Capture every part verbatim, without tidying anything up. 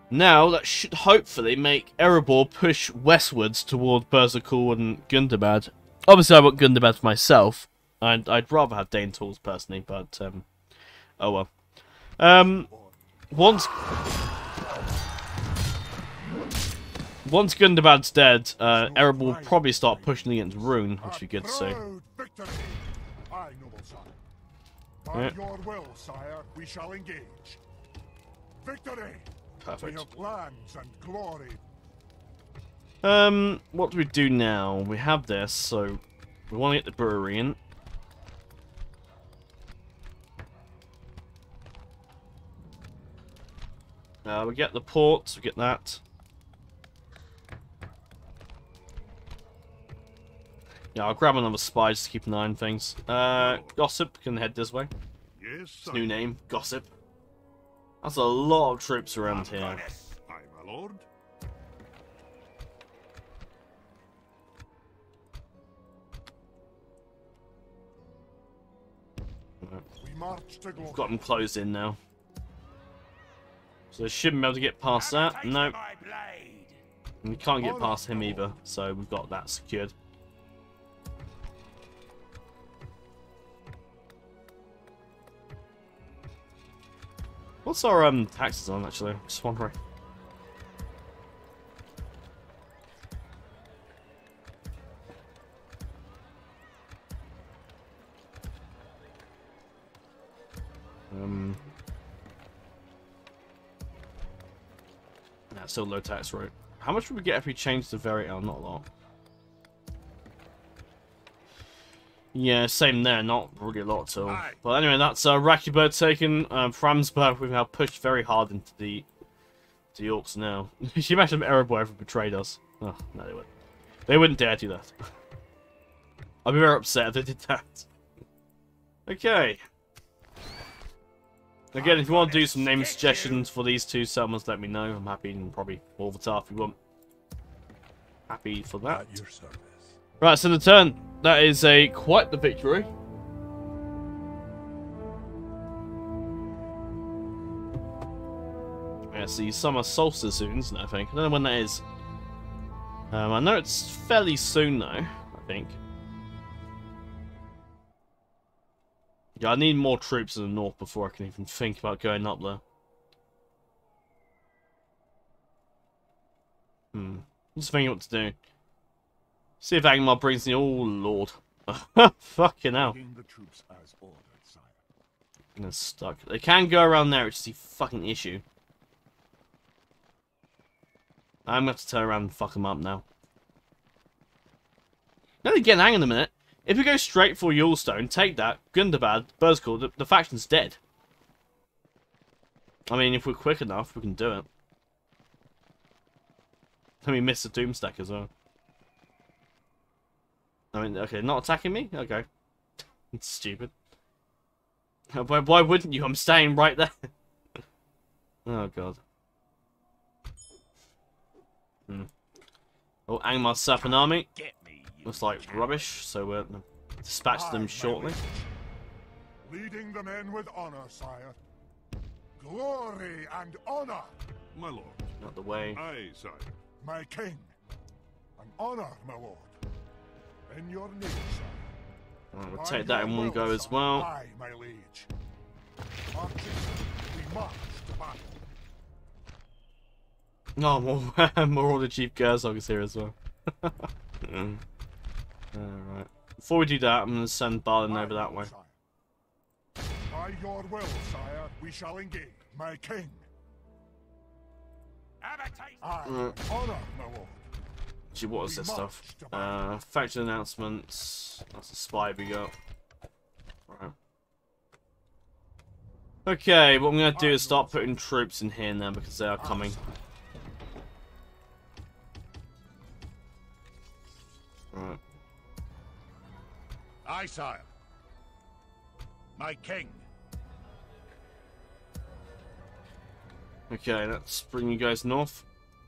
Now, that should hopefully make Erebor push westwards toward Berserkul and Gundabad. Obviously, I want Gundabad for myself. I'd, I'd rather have Dane Tools, personally, but, um, oh well. Um, once... Once Gundabad's dead, uh, Erebor will probably start pushing against Rune, which would be good to see. Yeah. Your will, sire, we shall engage. Victory! Perfect. We have lands and glory. Um, what do we do now? We have this, so we want to get the brewery in. Uh, we get the port, we get that. Yeah, I'll grab another spy just to keep an eye on things. Uh, Gossip can head this way. Yes, It's new name, Gossip. That's a lot of troops around here. Aye, my lord. We march to glory. Got them closed in now. So they shouldn't be able to get past that. No. And we can't get past him either, so we've got that secured. What's our um taxes on actually? Just wondering. Um That's still low tax rate. How much would we get if we changed the very oh not a lot. Yeah, same there, not really a lot at all. But anyway, that's uh, Rakibird taken. Um, Framsburg, we've now pushed very hard into the the Orcs now. Can you imagine if Erebor ever betrayed us? Oh, no, they wouldn't. They wouldn't dare do that. I'd be very upset if they did that. Okay. Again, if you want to do some name suggestions for these two settlements, let me know. I'm happy, and probably Orvitar if you want. Happy for that. At your service. Right, so the turn. That is a quite the victory. Yeah, it's the summer solstice soon, isn't it, I think? I don't know when that is. Um, I know it's fairly soon, though, I think. Yeah, I need more troops in the north before I can even think about going up there. Hmm. Just thinking what to do. See if Angmar brings me. Oh, Lord. Fucking hell. The troops as ordered, sire. They're stuck. They can go around there, which is the fucking issue. I'm going to have to turn around and fuck them up now. Now they get an hang in a minute. If we go straight for Yulestone, take that, Gundabad, Berserkul, the, the faction's dead. I mean, if we're quick enough, we can do it. Let me miss the Doomstack as well. I mean, okay, not attacking me? Okay. It's stupid. Why, why wouldn't you? I'm staying right there. Oh, God. Hmm. Oh, Angmar's Sappin army. Looks like rubbish, so we'll dispatch them shortly. Leading the men with honor, sire. Glory and honor. My lord. Not the way. Aye, sire. My king. An honor, my lord. In your name, sire. Right, we'll take that in one go as well. Aye, my liege. Marching, we march to battle. No, more, more Order Chief Gerzog is here as well. Alright. Before we do that, I'm going to send Balin over that way. By your will, sire, we shall engage. My king. Aye, Right. honor, my lord. Actually, what is this stuff? Uh, faction announcements. That's a spy we got. Right. Okay, what I'm going to do is start putting troops in here now because they are coming. Right. Aye, sire. My king. Okay, let's bring you guys north.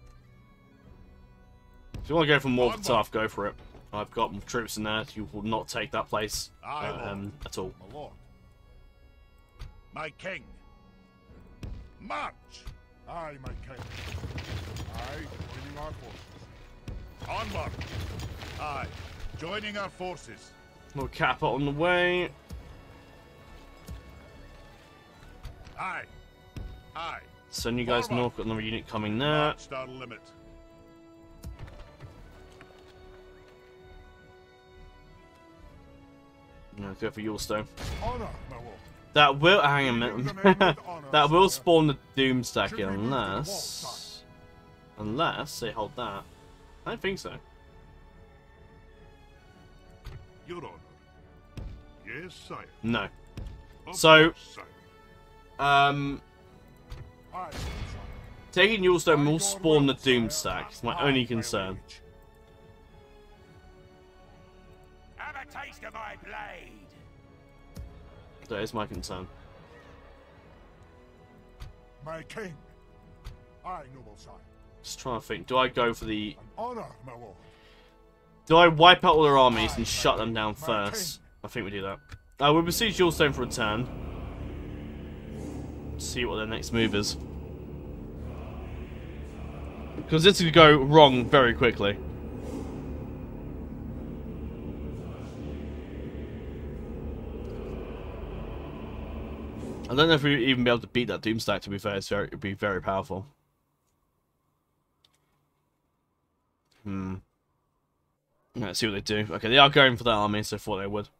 If you want to go for Morgenthau, go for it. I've got troops in there. You will not take that place um, at all. My lord. My king. March. Aye, my king. Onward! Aye, joining our forces. Little Kappa on the way. Aye, aye. Send you guys Forward. north. Got another unit coming there. Marched our limit. No, go for Yulestone. Honor, my lord. That will hang a minute. That will spawn the Doomstack Should in, we move to the wall, unless unless they hold that. I don't think so. Your honor. Yes, sire. No. Of So- course, sire. Um, Aye, sire. taking Yulestone will Your spawn the will, sire. Doomstack. It's my Aye, only my concern. liege. Have a taste of my blade. That is my concern. My king. Aye, noble sire. Just trying to think. Do I go for the? An honor, my lord. Do I wipe out all their armies and shut them down first? I think we do that. Uh, we'll besiege Yulestone for a turn. See what their next move is. Because this could go wrong very quickly. I don't know if we'd even be able to beat that Doomstack, to be fair. It's very, it'd be very powerful. Hmm. Let's see what they do. Okay, they are going for that army, so I thought they would.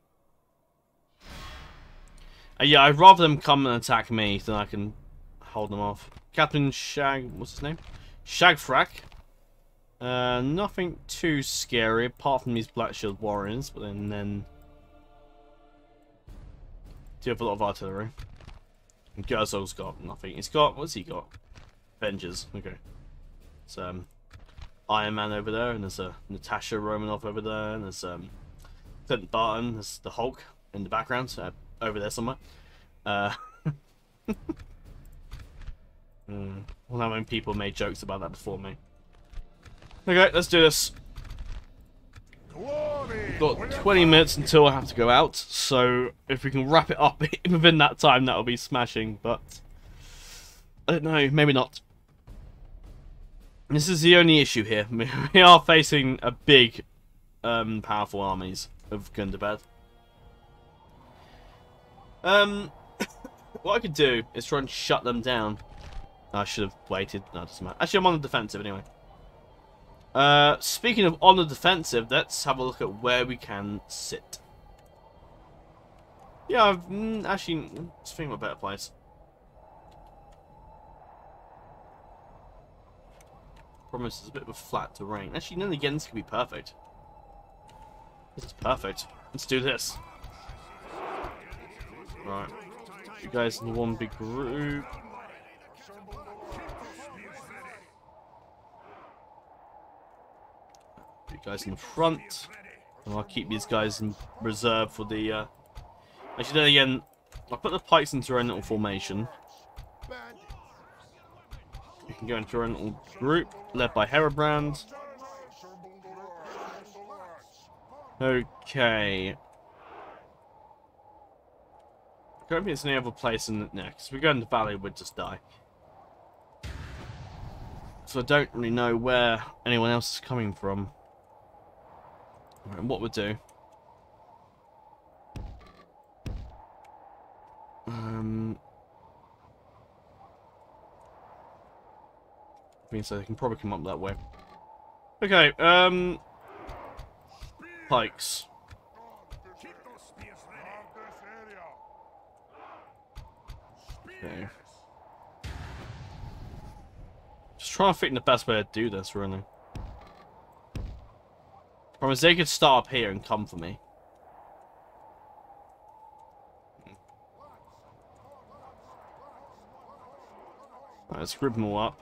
Uh, yeah, I'd rather them come and attack me than I can hold them off. Captain Shag... what's his name? Shagfrak. Uh, nothing too scary, apart from these Black Shield Warriors, but then... then do have a lot of artillery. And Gerzog's got nothing. He's got... what's he got? Avengers. Okay. So, um... Iron Man over there, and there's a uh, Natasha Romanoff over there, and there's um, Clint Barton, there's the Hulk in the background, uh, over there somewhere. Uh, mm, well, how many people made jokes about that before me? Okay, let's do this. Glory. We've got twenty minutes until I have to go out, so if we can wrap it up within that time, that'll be smashing, but I don't know, maybe not. This is the only issue here. We are facing a big, um, powerful armies of Gundabad. Um, what I could do is try and shut them down. I should have waited. No, it doesn't matter. Actually, I'm on the defensive anyway. Uh, speaking of on the defensive, let's have a look at where we can sit. Yeah, I've mm, actually just thinking of a better place. Problem is, it's a bit of a flat terrain. Actually, none again, this could be perfect. This is perfect. Let's do this. Right. You guys in one big group. You guys in the front. And I'll keep these guys in reserve for the... Uh... Actually, then again, I'll put the pikes into their own little formation. You can go into a little group led by Herobrand. Okay. I don't think there's any other place in the next. If we go in the valley, we'd just die. So I don't really know where anyone else is coming from. Alright, what we'll do. Um... means so they can probably come up that way. Okay, um... pikes. Okay. Just trying to think the best way to do this, really. Problem is, they could start up here and come for me. Right, let's group them all up.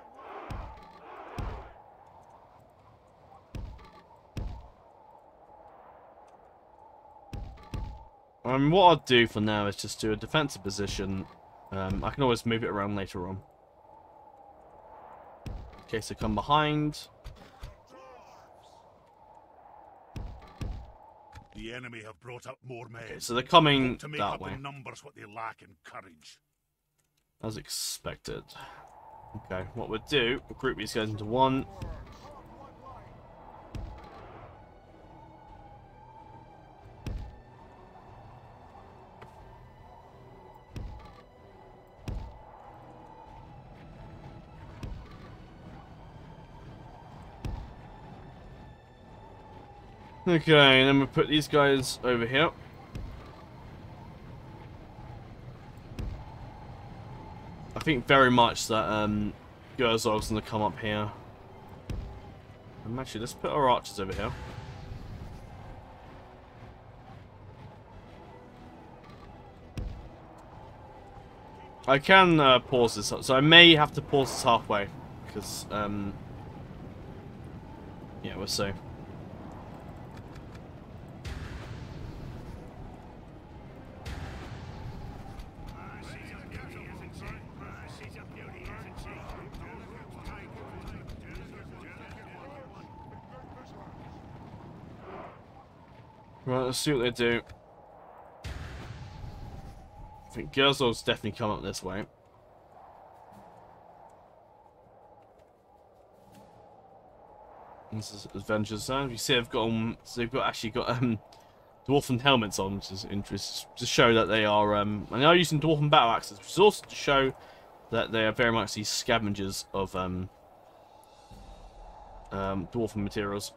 Um, what I'll do for now is just do a defensive position. Um, I can always move it around later on. In case they come behind. The enemy have brought up more men. Okay, so they're coming to make that up way. in numbers what they lack in courage. As expected. Okay, what we'll do, we'll group these guys into one. Okay, and then we put these guys over here. I think very much that um, Gerzog's gonna come up here. And actually, let's put our archers over here. I can uh, pause this, so I may have to pause this halfway, because, um, yeah, we'll see. Right, let's see what they do. I think Gerzog's definitely come up this way. This is Avengers Zone. You see, they've got um, so they've got actually got um, dwarven helmets on, which is interesting to show that they are um, and they are using dwarven battle axes, which is also to show that they are very much these scavengers of um, um, dwarven materials.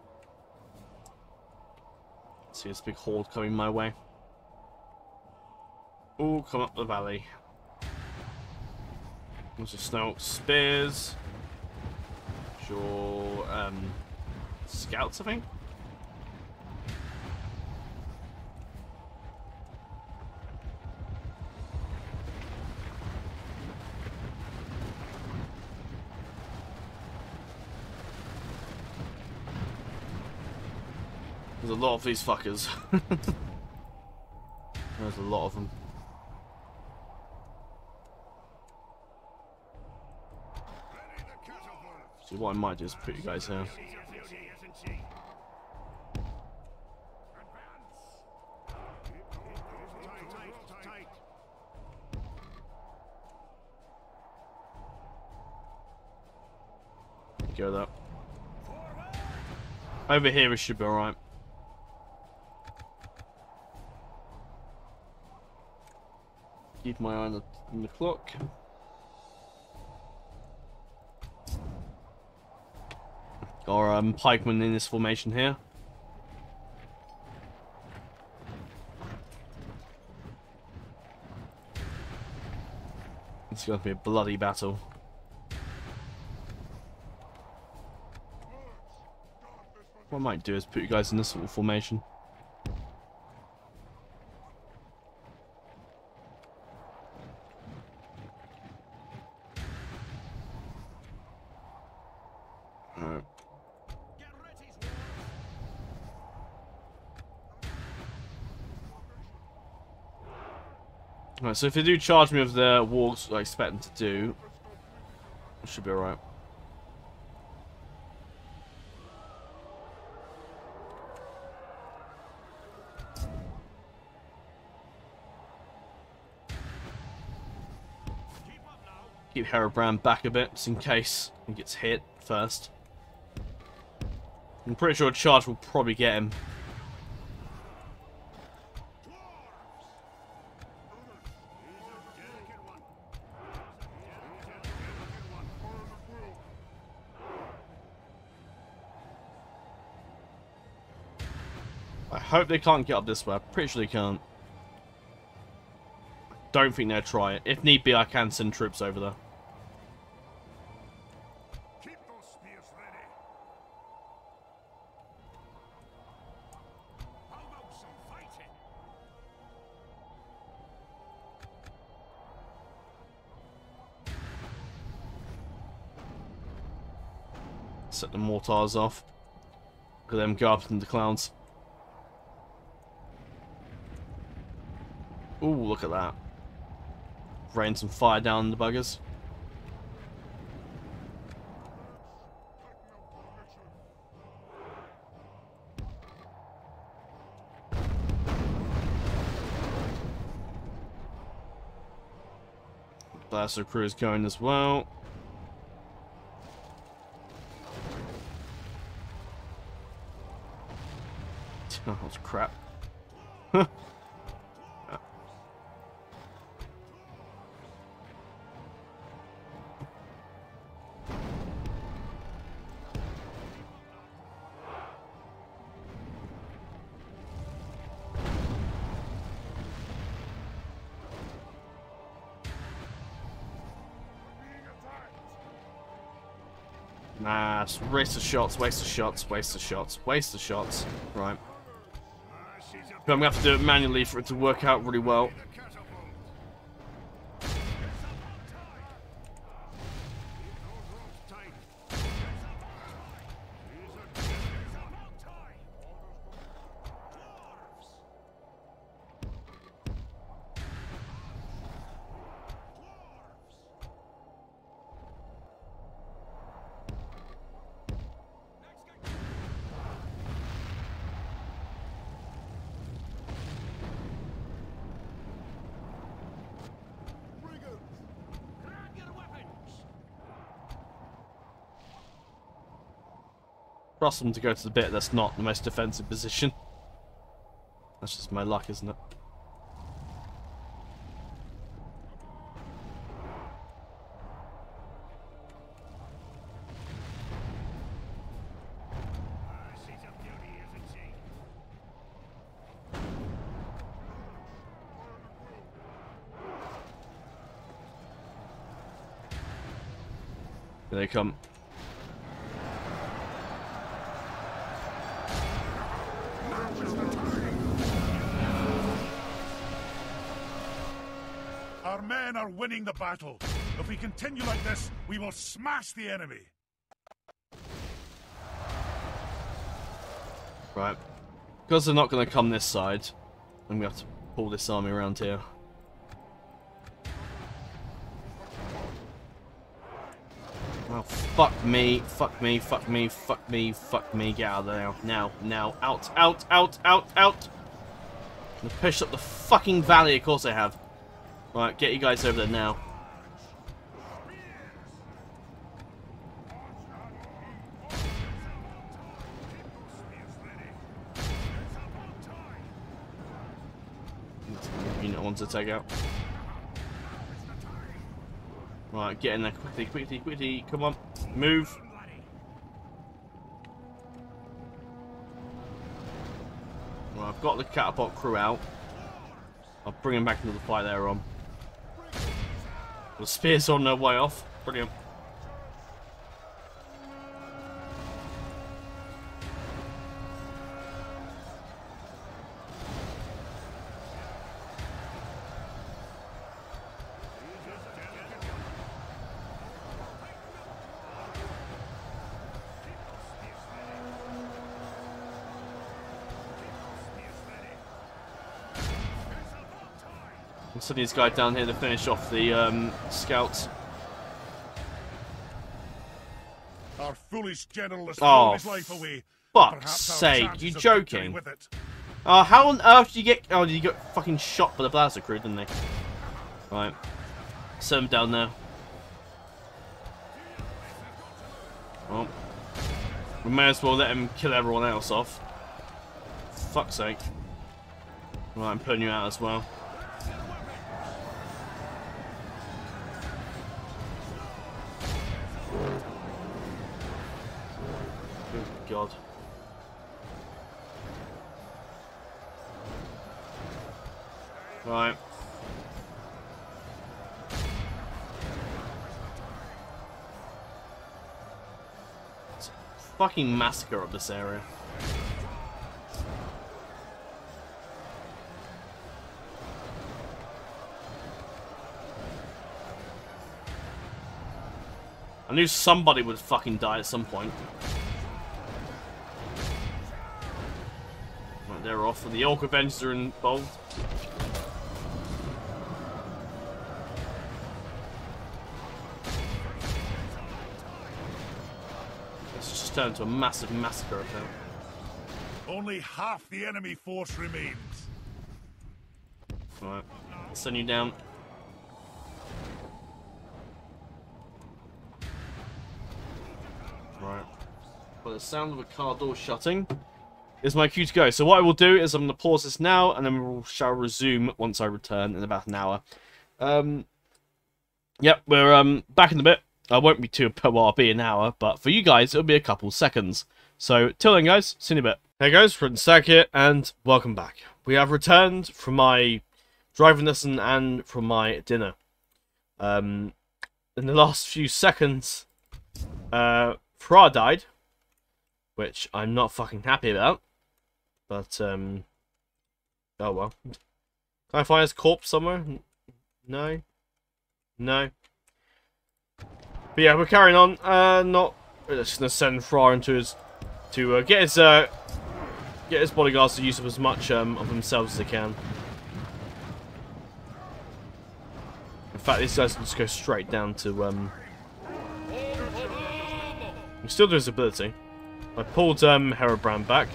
See this big horde coming my way. Oh, come up the valley. There's a snow spears. Sure, um, scouts, I think. There's a lot of these fuckers. There's a lot of them. So what I might do is put you guys here. Go that. Over here we should be alright. Keep my eye on the, on the clock. Or um, pikemen in this formation here. It's going to be a bloody battle. What I might do is put you guys in this sort of formation. Alright. Alright, so if they do charge me with the wargs I expect them to do, it should be alright. Keep Herobrand back a bit, just in case he gets hit first. I'm pretty sure a charge will probably get him. I hope they can't get up this way. I'm pretty sure they can't. Don't think they'll try it. If need be, I can send troops over there. Keep those spears ready. How about some fighting? Set the mortars off. Look at them go up into the clouds. Ooh, look at that. Rain some fire down the buggers. Blaster crew is going as well. Oh, that's crap. Nah, waste of shots, waste of shots, waste of shots, waste of shots. Right. But I'm gonna have to do it manually for it to work out really well. Trust them to go to the bit that's not the most defensive position. That's just my luck, isn't it? Here they come. Our men are winning the battle. If we continue like this, we will smash the enemy. Right. Because they're not going to come this side, I'm going to have to pull this army around here. Oh, fuck me, fuck me, fuck me, fuck me, fuck me. Get out of there now. Now, now. Out, out, out, out, out. I'm gonna push up the fucking valley, of course I have. Right, get you guys over there now. Unit wants to take out. Right, get in there quickly, quickly, quickly. Come on, move. Right, I've got the catapult crew out. I'll bring them back into the fight they're on. The spears on their way off. Brilliant. I'm sending this guy down here to finish off the um, scouts. Our foolish general has Oh, thrown his life away. Fuck's Perhaps our sake, chances you of victory joking? with it. Oh, how on earth did you get... Oh, you got fucking shot by the blaster crew, didn't they? Right. Send them down there. Well, we may as well let him kill everyone else off. Fuck's sake. Right, I'm putting you out as well. Good God. Right. It's a fucking massacre of this area. I knew somebody would fucking die at some point. Right, they're off, and the Orc Avengers are involved. It's just turned into a massive massacre of them. Only half the enemy force remains. Right, I'll send you down. Right. Well, the sound of a car door shutting is my cue to go. So what I will do is I'm going to pause this now, and then we shall resume once I return in about an hour. Um, yep, we're um back in a bit. I won't be too, well, I'll be an hour, but for you guys, it'll be a couple seconds. So, till then, guys, see you in a bit. Hey guys, Fred Stack here, and welcome back. We have returned from my driving lesson and from my dinner. Um, in the last few seconds, uh, Fra died, which I'm not fucking happy about. But, um... oh well. Can I find his corpse somewhere? No? No? But yeah, we're carrying on. Uh, not... We're just gonna send Fra into his... To uh, get his, uh... Get his bodyguards to use up as much um, of themselves as they can. In fact, these guys can just go straight down to, um... he still does his ability. I pulled, um, Herobrand back.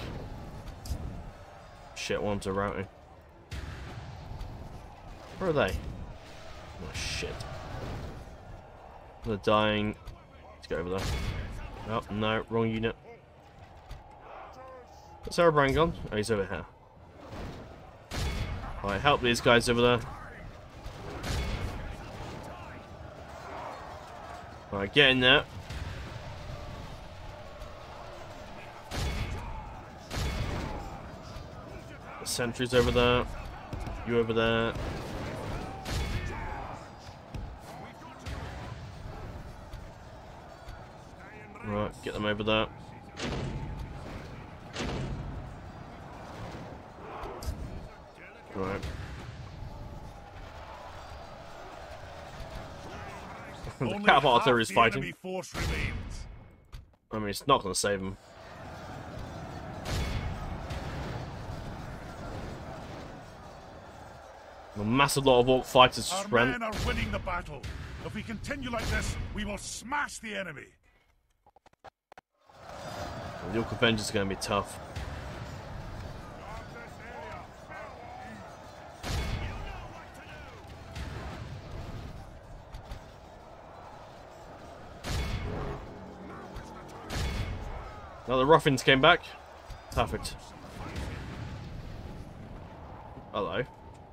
Shit, one's a routing. Where are they? Oh, shit. They're dying. Let's go over there. Oh, no, wrong unit. Where's Herobrand gone? Oh, he's over here. Alright, help these guys over there. Alright, get in there. The sentries over there. You over there. Right, get them over there. Right. The catapult artillery is fighting. I mean, it's not going to save him. A massive lot of orc fighters Our ran. men are winning the battle. If we continue like this, we will smash the enemy. The Orc Avengers are going to be tough. Now the Ruffins came back. Perfect. Hello.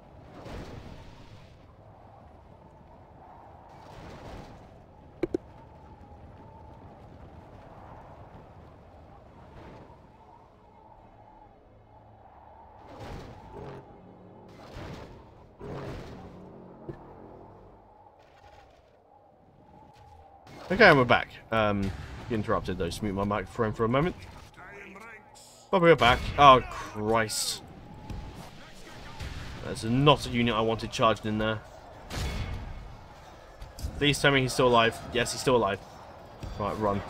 Okay, and we're back. Um, interrupted though. Just mute my microphone for a moment. But we're back. Oh Christ! That's not a unit I wanted charged in there. Please tell me he's still alive. Yes, he's still alive. Right, run.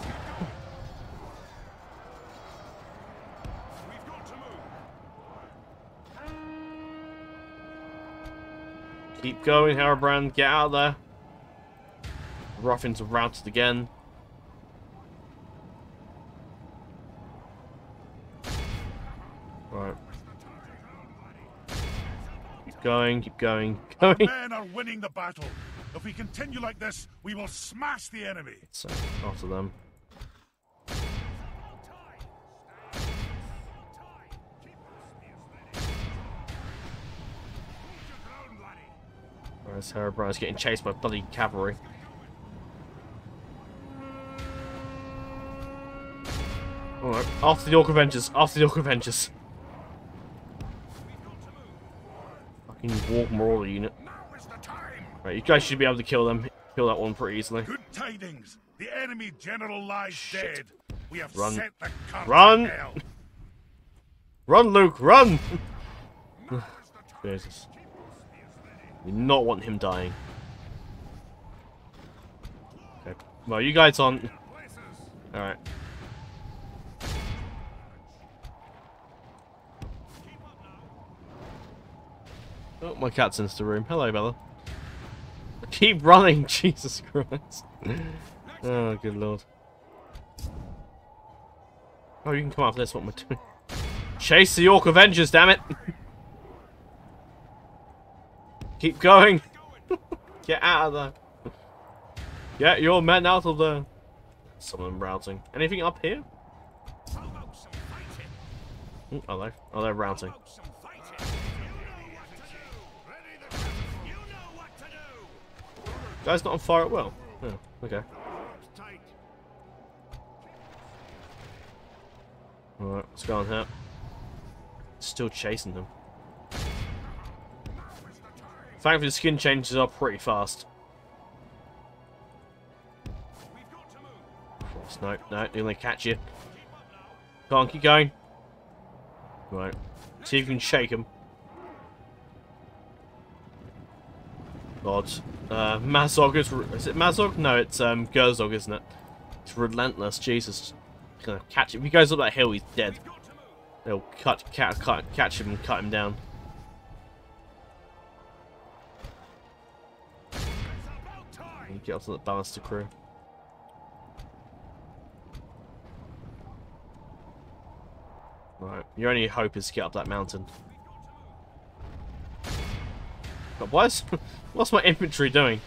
Keep going, Herobrand. Get out of there. Ruffins are routed again. Right. Keep going, keep going, keep going. Our men are winning the battle. If we continue like this, we will smash the enemy. So, after them. Whereas Herobrand's getting chased by bloody cavalry. Alright, after the Orc Avengers, after the Orc Avengers. Fucking Warg Marauder unit. Right, you guys should be able to kill them. Kill that one pretty easily. Good tidings. The enemy general lies Shit. dead. We have Run. set the curse Run! to hell. Run, Luke, run! Jesus. You do not want him dying. Okay. Well, you guys on. Alright. Oh, my cat's in the room. Hello, Bella. Keep running, Jesus Christ. Oh, good lord. Oh, you can come after this. What am I doing? Chase the Orc Avengers, damn it! Keep going! Get out of there! Get your men out of there! Some of them routing. Anything up here? Oh, are they? Oh, they're routing. Guy's not on fire at will. Oh, okay. Alright, let's go on here. Still chasing them. Thankfully, the skin changes are pretty fast. No, no, they're gonna catch you. Come on, keep going. Right. See if you can shake him. God. Uh, Mazog is... Is it Mazog? No, it's um, Gerzog, isn't it? It's relentless. Jesus. He's gonna catch him. If he goes up that hill, he's dead. They'll cut, cut, cut, catch him and cut him down. And get up to the Ballista crew. Right. Your only hope is to get up that mountain. But why is, what's my infantry doing?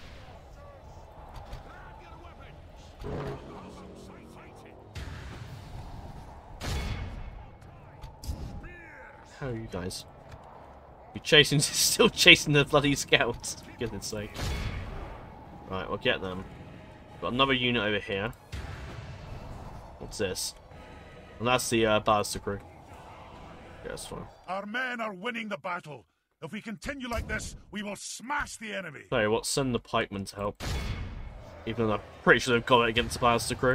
How are you guys? You're chasing, still chasing the bloody scouts, for goodness sake. Right, we'll get them. Got another unit over here. What's this? And that's the uh, Ballista crew. Yeah, that's fine. Our men are winning the battle. If we continue like this, we will smash the enemy. Tell you what, send the pikemen to help. Even though I'm pretty sure they've got it against the Ballista crew.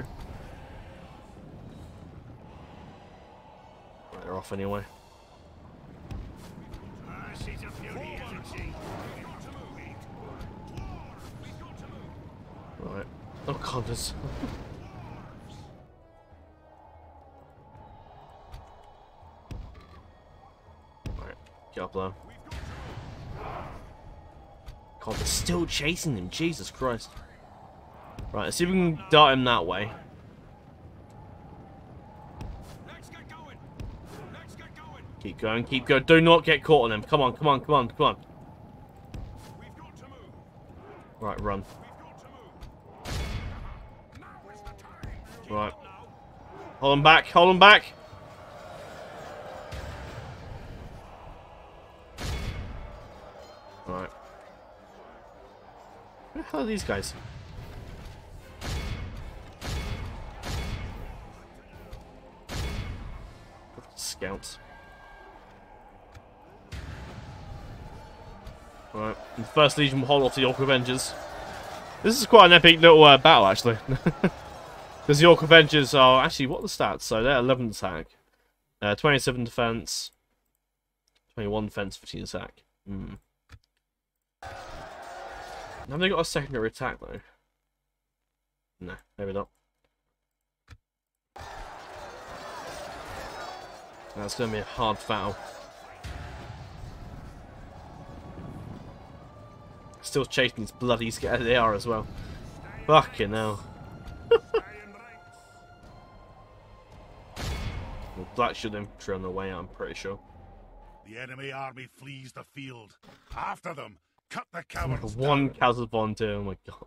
Right, they're off anyway. Right. Oh god, there's... Right, get up there. God, they're still chasing him, Jesus Christ. Right, let's see if we can dart him that way. Keep going, keep going. Do not get caught on him. Come on, come on, come on, come on. Right, run. Right. Hold him back, hold him back. Right. Where the hell are these guys? Scouts. Right. And the First Legion will hold off the York Avengers. This is quite an epic little uh, battle, actually. Because the York Avengers are... Actually, what are the stats? So they're eleven attack. Uh, twenty-seven defense. twenty-one defense, fifteen attack. Hmm. Have they got a secondary attack, though? No, maybe not. That's going to be a hard foul. Still chasing these bloody scattered they are as well. Fucking hell. Black Shield infantry on the way out, I'm pretty sure. The enemy army flees the field. After them, cut the cowards One down. Castle Volunteer, oh my god.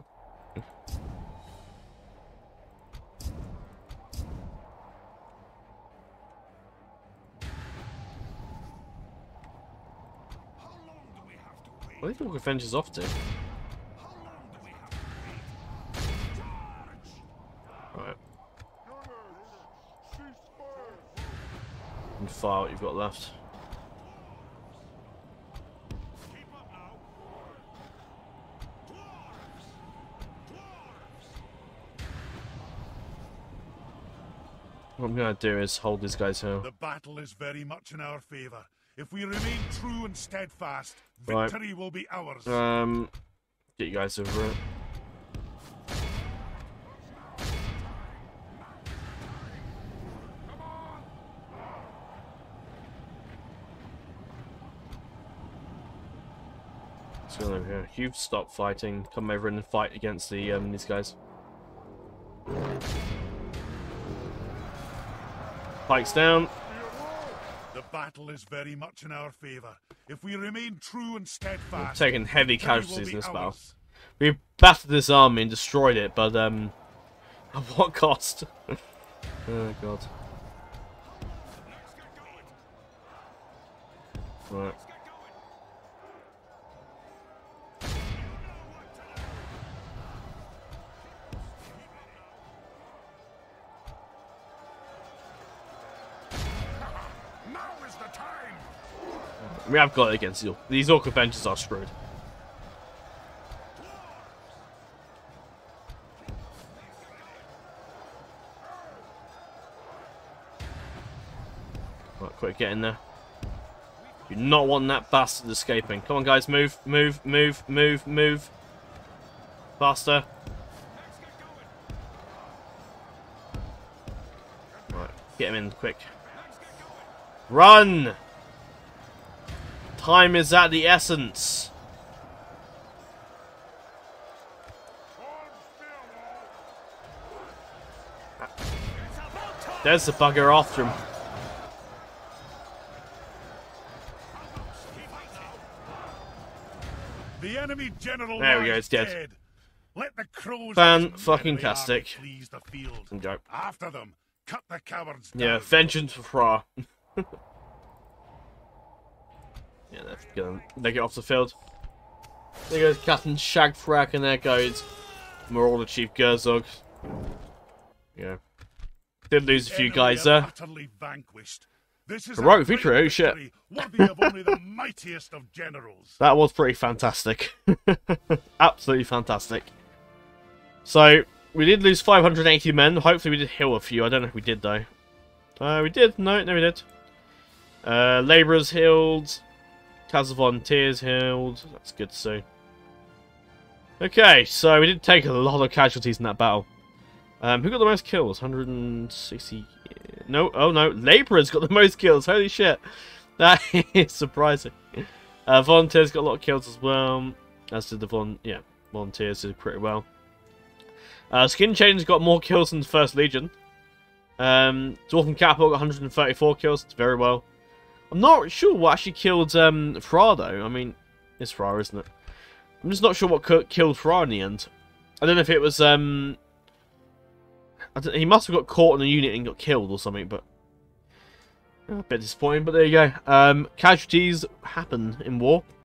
Where do you think Avengers off to? Right. And fire what you've got left. What I'm gonna do is hold these guys here. The battle is very much in our favour. If we remain true and steadfast, Right. victory will be ours. Um, get you guys over it. Let's go over here. You stop fighting. Come over and fight against the um these guys. Pikes down. The battle is very much in our favour. If we remain true and We've steadfast, taken heavy victory will casualties be in this battle. ours. We battered this army and destroyed it, but um, at what cost? Oh god. Right. Now is the time. We have got it against you. These Orc Avengers are screwed. Right, quick, get in there. You do not want that bastard escaping. Come on, guys, move, move, move, move, move. Faster. Right, get him in, quick. Run! Time is at the essence. There's the bugger after him. The enemy general There we go, lies it's dead. dead. Let the crows Fan-fucking-tastic. please the field. And go. After them, cut the cowards Yeah, down. vengeance for Fra. Yeah, they're gonna they get off the field. There goes Captain Shagfrak, and there goes Marauder Chief Gerzog. Yeah. Did lose a few Enemy guys are there. utterly vanquished. This is Heroic a great victory, holy shit. victory, worthy of only the mightiest of generals. That was pretty fantastic. Absolutely fantastic. So, we did lose five hundred eighty men. Hopefully we did heal a few. I don't know if we did, though. Uh, we did. No, no we did. Uh, Labourers healed. Castle Volunteers healed. That's good to see. Okay, so we did take a lot of casualties in that battle. Um, who got the most kills? one hundred sixty... No, oh no. Labourers got the most kills. Holy shit. That is surprising. Uh, Volunteers got a lot of kills as well. As did the Vol yeah, Volunteers did pretty well. Uh, Skin Chains got more kills than the First Legion. Um, Dwarfen Catapult got one hundred thirty-four kills. It's very well. I'm not sure what actually killed um, Fra, though. I mean, it's Fra, isn't it? I'm just not sure what killed Fra in the end. I don't know if it was... Um, I don't, he must have got caught in a unit and got killed or something, but... A bit disappointing, but there you go. Um, casualties happen in war.